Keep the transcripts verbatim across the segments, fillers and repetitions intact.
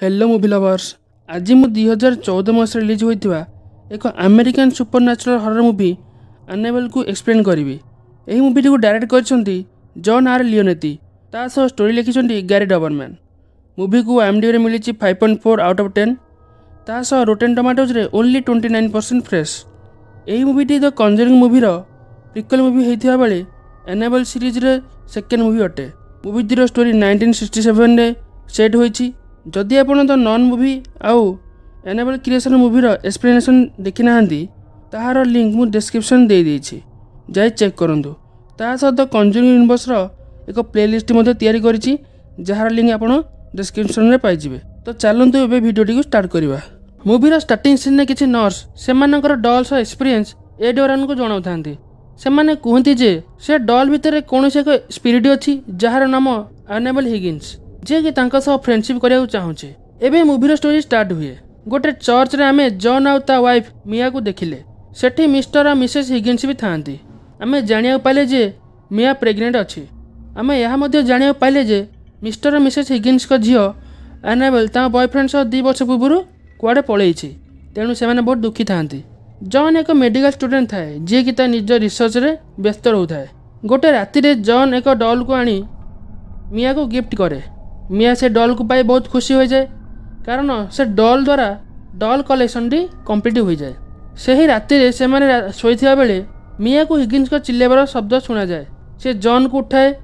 Hello movie lovers, आज मु दुई हजार चौदह मस रिलीज होता एक American supernatural horror movie Annabelle को एक्सप्लेन करी। यही मूवी को डायरेक्ट कर जॉन आर लियोनेटी, ता सह स्टोरी लिखिं गैरी डॉबरमैन। मूवी को आईएमडीबी मिली five point four out of ten, ता सह रोटेन टमाटोज रे only twenty nine percent fresh. यही मूवीटी द कंजरिंग मूवीर प्रिक्वल मूवी होता बेले एनाबेल सीरीज रे सेकेंड मूवी अटे। मूवीटीर स्टोरी नाइंटीन सिक्सटी सेवेन रे सेट होइछि। जदि आपण द नॉन मूवी आउ एनाबेल क्रिएशन मूवीर एक्सप्लेनेशन देखि नाहांती ताहार लिंक मु डिस्क्रिप्शन दे देइछि, जाई चेक करंतु। ता सह द कंजरिंग यूनिवर्स रो एक प्लेलिस्ट मध्ये तयारी करिछि, जहार लिंक आपण डिस्क्रिप्शन रे पाइ जिवे। तो चलंतु एबे वीडियोटी को स्टार्ट करिवा। मूवीर स्टार्टिंग सीन ने किछि नर्स सेमानकर डॉल सह एक्सपीरियंस ए डोरान को जणाउथांती। सेमाने कहती जे से डॉल भितर कौनसी एक स्पिरिट अच्छी जहार नाम एनाबेल हिगिन्स, जे कि तांका सह फ्रेंडशिप करिया चाहूचे। एबे मूवीर स्टोरी स्टार्ट हुए। गोटे चर्च रे आमे जॉन आउ ता वाइफ मिया को देखिले। सेठी मिस्टर और मिसेस हिगिन्स भी थांती। आमे जानिया पाइले जे मिया प्रेग्नेंट अच्छी। आमे यह मध्य जानिया पाइले जे मिस्टर और मिसेस हिगिन्स को झियो एनाबेल ता बॉयफ्रेंड सह दु वर्ष पूर्व कुआडे पळेइछि, तेणु सेमाने बहुत दुखी थांती। जॉन एक मेडिकल स्टूडेंट थाए, जी कि ता निज रिसर्च रे व्यस्त रहउथाए। गोटे राति रे जॉन एक डॉल को आनी मिया को गिफ्ट करे। मिया से डॉल को पाई बहुत खुशी हो जाए, कारण से डॉल द्वारा डॉल कलेक्शन टी कंप्लीट हो जाए। सही राति रे से माने सोईथिबा बेले मिया को हिगिन्स को चिल्लाइबार शब्द सुना जाए। से जॉन को उठाए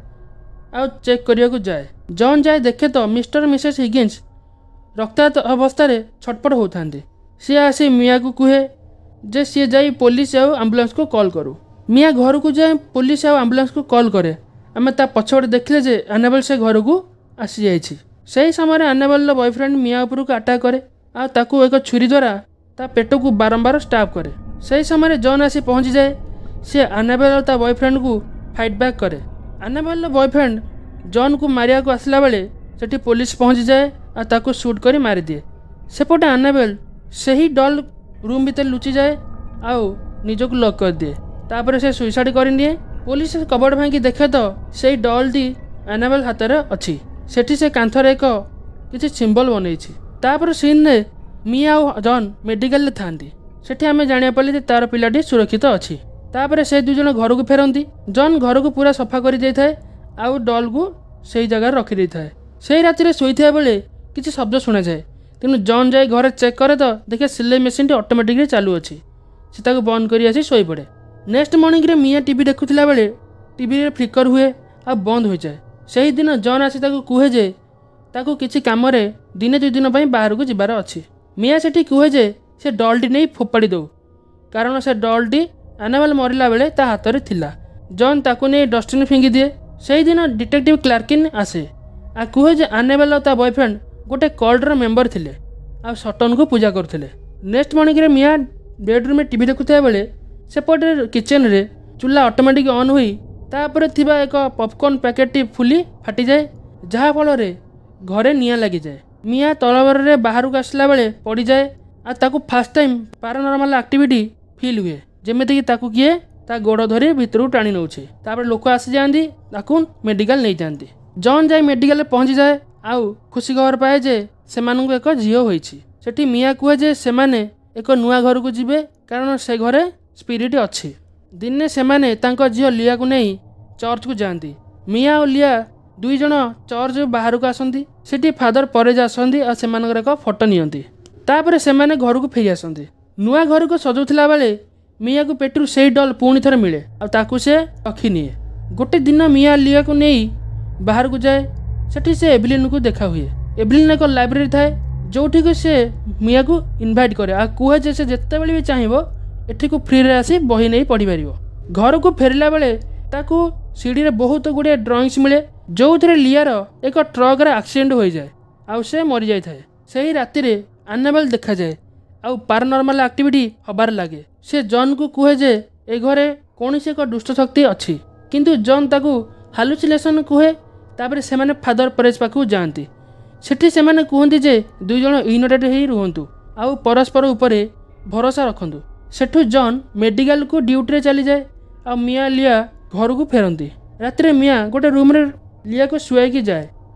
आ चेक करिया को जाए। जॉन जाए देखे तो मिस्टर मिसेस हिगिन्स रक्ताक्त अवस्था रे छटपट होतांती। सी आसी मिया को कहे जे सी जाई पुलिस आउ एम्बुलेंस को कॉल करू। मिया घर को जाए पुलिस आउ एम्बुलेंस को कॉल करे। आमे ता पछपटे देखले जे एनाबेल से घर को आसी जाइछि। सही समय एनाबेल बॉयफ्रेंड मिया उपर को अटैक करे आ ताकू एक छुरी द्वारा ता पेट को बारंबार स्टाप करे। सही समय जॉन आसी पहुंची जाए। से एनाबेल और ता बॉयफ्रेंड को फाइट बैक करे। एनाबेल बॉयफ्रेंड जॉन को मारिया को आसला बेले सेठी पुलिस पहुंची जाए आ ताकू शूट करी मारी दिए। सेपटे एनाबेल सही डॉल रूम भीतर लुचि जाए आउ निजक लॉक कर दिए। तापर से सुइसाइड कर दिए। पुलिस कबड़ भांगी देखे तो सही डॉल दी एनाबेल हाथ में अच्छी। सेठी से कांथर एक किसी सिंबल बनईछि। तापर सीन ने मिया और जॉन मेडिकल ले थांती। सेठी आमे जानिया पड़े जे तार पिलाटी सुरक्षित अच्छी। तापर से दुई जन घर को फेरती। जॉन घर को पूरा सफा कर दे थाए आउ डॉल को सही जगह रखी दे थाए। सही राति रे सोईथिबा बेले किसी शब्द सुना जाए। तेणु जॉन जाए घर चेक करे तो देखे सिलाई मेसीन टी ऑटोमेटिकली चालू अच्छी। से ताको बंद करी आसी सोई पड़े। नेक्स्ट मॉर्निंग रे मिया टीवी देखुथिला बेले टीवी रे फ्लिकर हुए आ बंद हो जाए। सही दिन जॉन आसी ताको कहे जे ताको किसी काम रे दिने दुई दिन बाहर को जिबार अच्छी। मिया सेठी कहे जे से डॉल टी नहीं फोपाड़ी दो, कारण से डॉल टी एनाबेल मरला बेले ता हाथ रे थिला। जॉन ताको नहीं डस्टबिन फिंगी दिए। सही दिन डिटेक्टिव क्लार्किन आसे आ कहे जे एनाबेल और ता बॉयफ्रेंड गोटे कल्टर मेंबर थिले आ सटन को पूजा करथिले। नेक्स्ट मॉर्निंग रे मिया बेडरूम में टीवी देखुथिबा बेले सेपटे किचन रे चूल्हा ऑटोमेटिक ऑन हुई तापर थिबा एक पॉपकॉर्न पैकेट टी फुली फाटी जाए, जहा फल रे घरे निया लगी जाए। मिया तलबर रे बाहर को आसला बेले पड़ी जाए आ ताकू fast time paranormal activity feel हुए, जेमेति कि ताकू किए ता गोड़ धरी भीतर टाणी नौछे। तापर लोक आसी जांदी ताकू मेडिकल नहीं जांदी। जॉन जाए मेडिकल पहुंची जाए आउ खुशी खबर पाए जे सेमानंकु एक झियो होईछि। सेठी मिया कहे जे सेमाने एक नुआ घर को जिबे, कारण से घरे स्पिरिट अच्छी। दिने सेमाने तांको झियो लिया को नहीं चर्च को जाती। मिया और लिया दुई जन चर्च बाहर को आसती। सेठी फादर परेज आसती और सेमानकर एक फोटो नियंती। तापर सेमाने घर को फेरी आसती। नुआ घर को सजाउथिला बेले मिया को पेटरू से डॉल पुणी थरे मिले और ताकू से रखी निए। गोटे दिन मिया लिया को नहीं बाहर को जाए। सेठी से एवलिन को देखा हुए। एवलिन एक लाइब्रेरी थाए जोठी को से मिया को इनवाइट करे आ कहे जे से जेते बेले भी चाहिबो एठी को फ्री रे आसी बही नहीं पढ़ी पारिबो। घर को फेरला बेले ताकू सीढ़ी रे बहुत गुड़े ड्रॉइंग्स मिले, जो थे लियार एक ट्रक रे एक्सीडेंट हो जाए आउ से मरी जाए थाए। सही राति रे एनाबेल देखा जाए आउ पैरानॉर्मल एक्टिविटी हबार लगे। से जॉन को कहे जे ए घरे कौन से एक दुष्ट शक्ति अच्छी, किंतु जॉन ताकू हालुसिनेशन कहे। तापर से माने फादर परेज पाखु जाती। सेठी से माने कहती जे दुई जन यूनाइटेड ही रुहंतु आउ परस्पर उपरे भरोसा रखंतु। सेठू जॉन मेडिकल को ड्यूटी रे चली जाए आ मिया लिया घर को फेरती। राति रे मिया गोटे रूम रे लिया को शुआई जाए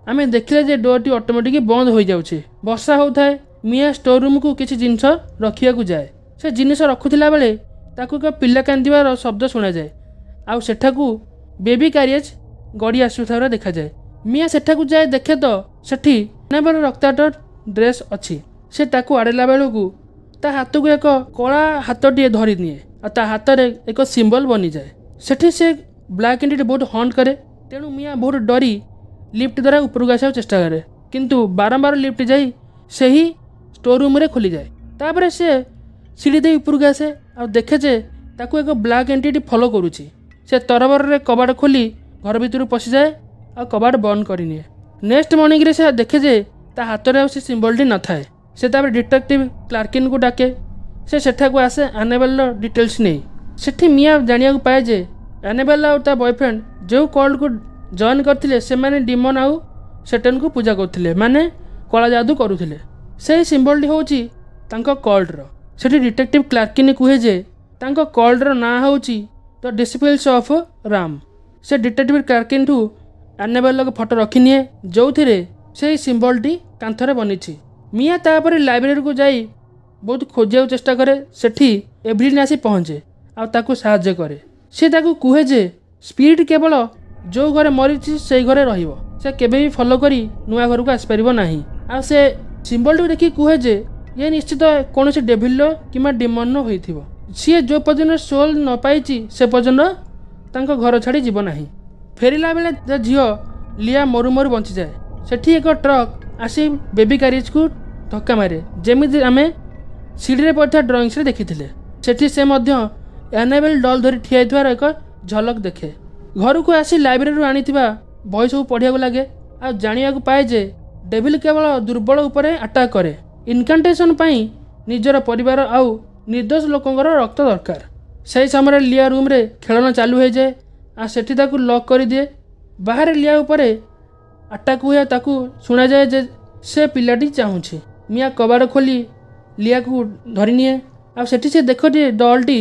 आमे देखिले जे डोरटी ऑटोमेटिक बंद हो जाउछे। वर्षा होउथाय। मिया स्टोर रूम को किसी जिनस रखिया को जाए। से जिनिस रखुथिला बेले ताकू एक पिला कांदिवार शब्द सुना जाए। आउ सेठाकू बेबी कैरियज गड़ी आसुथार देखा जाए। मिया सेठाकू जाए देखे तो सेठी एनाबेल रक्ताट ड्रेस अच्छी। से ताकू आड़ेला बेलू ता हाथ को एक कला हाथटे धरी निए और ता हाथ में एक सिंबल बनी जाए। सेठी से ब्लैक एंटिटी बहुत हंट करे। तेणु मिया बहुत डरी लिफ्ट द्वारा उपरକୁ आसार चेष्टा करे किंतु बारंबार लिफ्ट जाई से ही स्टोर रूम रे खोली जाए। तापर से सीढ़ी दे उपरକୁ आसे और देखे जे ताकू एक ब्लैक एंटिटी फॉलो करुची। से तरबर रे कबाड़ खोली घर भीतर पशि जाए और कबाड़ बंद करनिए। नेक्स्ट मॉर्निंग रे से देखे जे ता हाथ में से सिंबलटी न थाए। से तापर डिटेक्टिव क्लार्किन को डाके। से सेठाकू आसे एनाबेल डिटेल्स नहीं। सेठी मिया जानिया को पाए जे एनाबेल और ता बॉयफ्रेंड जो कल्ट को जॉइन करथिले से माने डिमन आउ सैटन को पूजा करथिले माने कला जादू करुथिले। से सिंबलटी होची तांको कल्ट रो। सेठी डिटेक्टिव क्लार्किन कहे जे तांको कल्ट रो ना होची द डिसिपल्स ऑफ राम। से डिटेक्टिव क्लार्किन ठू एनाबेल फोटो रखिनिए जो थिरे से सिंबलटी कांथरे बनिछि। मिया तापर लाइब्रेरी को जाई बहुत खोजिया चेष्टा करे। सेठी एवलिन आसी पहुँचे आ ताकू साहाय्य करे। से ताकू कहे जे स्पिरिट केवल जो घरे मरीची से घरे रहिबो। से केबे भी फॉलो करी नुआ घर को आसी परिबो नाही। आ से सिंबल टी देखि कहे जे ये निश्चित कौन से डेविल किमा डिमन होइथिबो। सी जो पर्यटन सोल न पाइची से पर्यटन तांको घर छाड़ी जीव नाही। फेरिला बेले झील लिया मरु मरु बंची जाए। सेठी एक ट्रक आसी बेबी कैरियज को धक्का मारे जेमिति आमे सीढ़ी रे पड़ता ड्रॉइंग्स रे देखिथिले। सेठी से मध्य एनाबेल डॉल धरी ठिया होइथवार एक झलक देखे। घर को आसी लाइब्रेरी आनीथिबा बही सब पढ़िया लगे आ जानिया को पाए जे डेविल केवल दुर्बल उपरे अटैक करे। इनकांटेशन पाई निजर परिवार आउ निर्दोष लोकंकर रक्त दरकार। सही समय लिया रूम रे खेलना चालू हो जाए आ सेठी ताकू लॉक कर दिए। बाहर लिया उपरे अटैक हुए ताकू सुना जाए जे से पिलाटी चाहूँछि। मिया कबाड़ खोली लिया को धरी निए आ सेठी से देख जे डॉलटी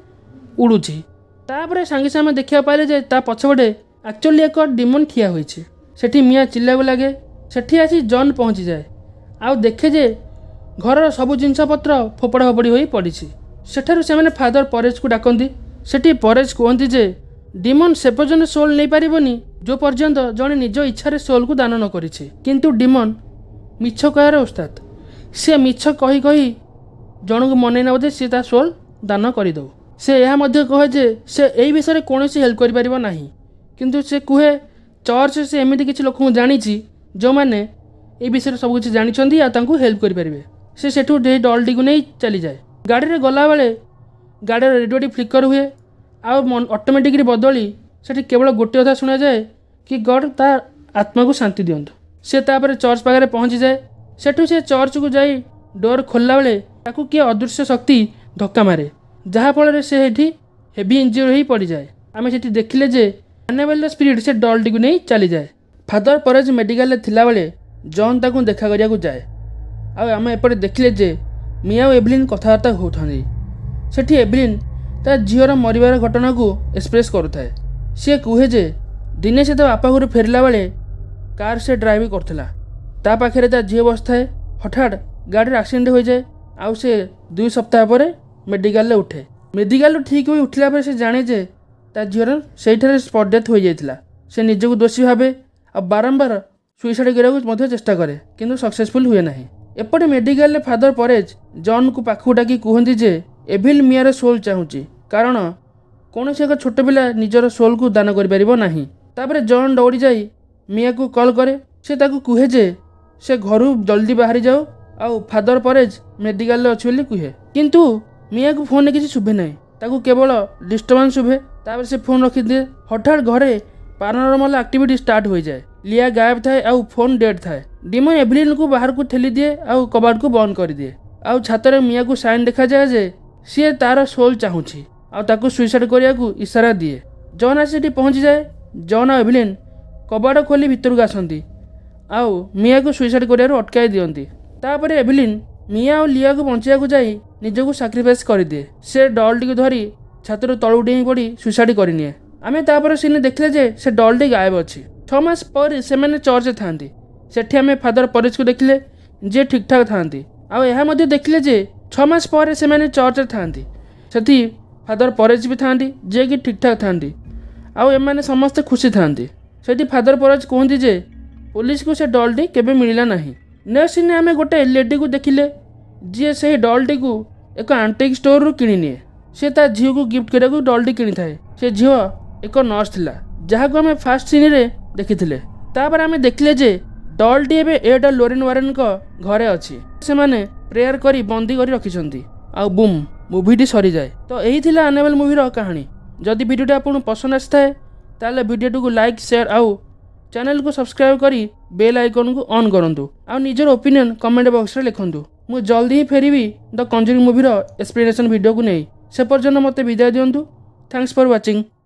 उड़ुछि। तापर सांगे सागे देखा पाइले जे ता पछपटे एक्चुअली एक डिमन ठिया होइछि। सेठी मिया चिल्लाबो लागे। सेठी आसी जॉन पहुँची जाए आउ देखे जे घर सबू जिनस पत्र फोपड़ा फोपड़ी हो पड़ी। सेठारु से फादर परेज को डाकती। सेठी परेज कहती जे डिमन से पर्यटन सोल नहीं पारिबनी जो पर्यंत जड़े निज इच्छा सोल को दान न करिछि। किंतु डिमन मिछ कहर उस्ताद। से मिछ कही कही जन को मन ना बोधे सी ता सोल दान करदे। से यह मध्य कहे जे से यही विषय कौन हेल्प कर पारिबो नाही। किंतु से कहे चर्च से एमती किसी लोक जानी जो मैंने ये विषय सब किसी जानी आंकु हेल्प करें। से सेठू डॉलटी को नहीं चली जाए। गाड़ी रे गला बेले गाड़ी रेडियोटी फ्लिकर हुए आउ ऑटोमेटिकली बदली सेठी केवल गोटे कथा शुणा जाए कि गॉड ता आत्मा को शांति दियंतु। से तापर चर्च पाखे पहुँची जाए। सेठू से चर्च को जाई डोर खोलला बेले ताकू किए अदृश्य शक्ति धक्का मारे जहाँफल से हेवी इंजुरी हो पड़ जाए। आम से देखिले जे एनाबेल स्पिरिट से डॉलटी को नहीं चली जाए। फादर परेज मेडिकल थिला बेले जॉन ताकू देखा करिया को जाए। आम एपटे देखिले जे मिया और एवलिन कथबार्ता होती। सेठी एवलिन ता झीर मरबार घटना को एक्सप्रेस करुए। सी कहे जे दिने से बापा घर फेरला बेले कार से ड्राइव करथिला। ता पाखे ता झील बसए हठात गाड़ी एक्सीडेंट हो जाए। आउ से दुई सप्ताह पर मेडिकल उठे। मेडिकल ठीक हो उठला पर से जाने जे ता झीर से स्पॉट डेथ हो जाता। से निजक दोषी भावे आ बारंबार सुइसाइड करने चेष्टा करे किंतु सक्सेसफुल हुए ना। एपटे मेडिकल फादर परेज जॉन को पाखु डाकी कहती जे एविल मियार सोल चाहूँगी कारण कौन से एक छोट पिला निजर सोल को दान कर। जॉन दौड़ी जाई मिया को कॉल करे। से ताकू कहे जे से घर जल्दी बाहरी जाओ आउ फादर परेज मेडिकल अच्छी बोली कहे। किंतु मिया को फोन किसी शुभे ना ताकू केवल डिस्टर्बांस शुभे। तापर से फोन रखी दिए। हठात घरे पैरानॉर्मल एक्टिविटी स्टार्ट हो जाए। लिया गायब थाए आउ फोन डेड थाए। डिमन एवलिन को बाहर को ठेली दिए आउ कबाड़ को बंद कर दिए। आउ छातर मिया को साइन देखा जाए जे सी तार सोल चाहूँगी आउ ताकू सुइसाइड करने को इशारा दिए। जॉन आसी पहुँची जाए। जॉन और एवलिन कबाड़ खोली भीतर को आसती आउ मिया को सुइसाइड कर अटकाई दियंती। तापर एवलिन मिया और लिया को बचाया को जाई निजक सैक्रिफाइस कर दिए। से डॉलटी को धरी छातर तलू डेई पड़ी सुइसाइड करनिए। आमे तापर सीन देखले जे से डॉलटी गायब अच्छी। छः मास पर से चर्च थांती सेठी आमे फादर परेश को देखले जे ठीक ठाक थांती। आउ यह मध्य देखले जे छः मास पर से चर्च थांती सेठी फादर परेश भी थांती जे कि ठीक ठाक थांती। आउ एमाने समस्ते खुशी थांती। सेठी फादर परेश कहते जे पुलिस को से डॉलटी केबे मिलला नहीं। नेक्स्ट सीन आमे गोटे लेडी को देखिले जी से डॉलटी को एक आंटिक स्टोर रू किनी निए। से ता झील को गिफ्ट करने डॉलटी किनी थाए। से झील एक नर्स थिला जहाँ को आमे फास्ट सीन रे देखिथिले। तापर आमे देखले जे डॉलटी एबे एड लोरेन वारेन को घरे अच्छी। से माने प्रेयर करी बंदी करी रखिछंती। आ बुम मूवीटी सरी जाए। तो यही थिला एनाबेल मूवीर कहानी। जदि वीडियोटी आपको पसंद आए ताले वीडियो को लाइक शेयर आउ चैनल को सब्सक्राइब करी बेल आइकन को ऑन करंतु। आ निजर ओपिनियन कमेंट बॉक्स रे लिखंतु। मु जल्दी ही फेरिबी द कंजरिंग मूवीर एक्सप्लेनेशन वीडियो को नहीं। से पर्यंत मते विदाय दियंतु। Thanks for watching.